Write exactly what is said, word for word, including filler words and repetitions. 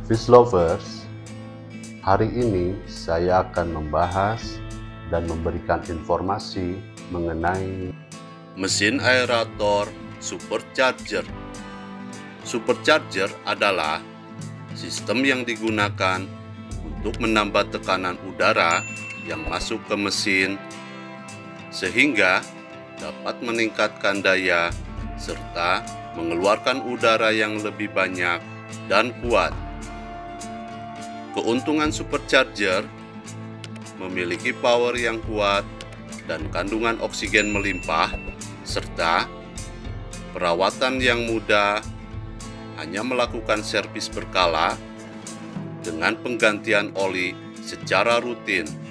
Fish lovers, hari ini saya akan membahas dan memberikan informasi mengenai mesin aerator supercharger. Supercharger adalah sistem yang digunakan untuk menambah tekanan udara yang masuk ke mesin sehingga dapat meningkatkan daya serta mengeluarkan udara yang lebih banyak dan kuat. Keuntungan supercharger memiliki power yang kuat dan kandungan oksigen melimpah, serta perawatan yang mudah, hanya melakukan servis berkala dengan penggantian oli secara rutin.